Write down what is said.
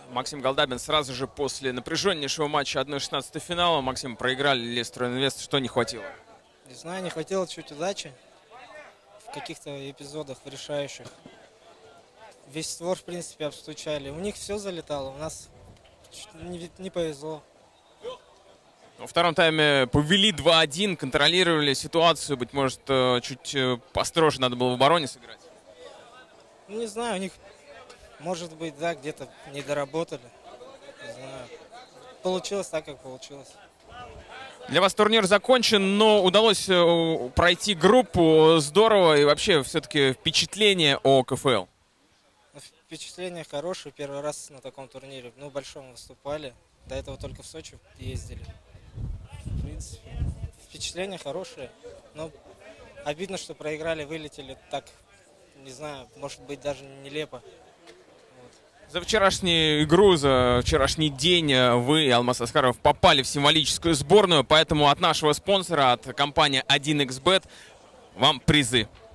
Максим Голдабин сразу же после напряженнейшего матча 1/16 финала. Максим, проиграли Лестеру Инвест, что не хватило? Не знаю, не хватило чуть удачи в каких-то эпизодах решающих. Весь створ, в принципе, обстучали. У них все залетало, у нас не повезло. Во втором тайме повели 2-1, контролировали ситуацию. Быть может, чуть построже надо было в обороне сыграть? Ну, не знаю, у них, может быть, да, где-то не доработали. Не знаю. Получилось так, как получилось. Для вас турнир закончен, но удалось пройти группу. Здорово. И вообще, все-таки впечатление о КФЛ. Впечатления хорошие. Первый раз на таком турнире. Ну, большом выступали. До этого только в Сочи ездили. В принципе, впечатления хорошие. Но обидно, что проиграли, вылетели так, не знаю, может быть, даже нелепо. За вчерашнюю игру, за вчерашний день вы и Алмаз Аскаров попали в символическую сборную, поэтому от нашего спонсора, от компании 1xBet, вам призы.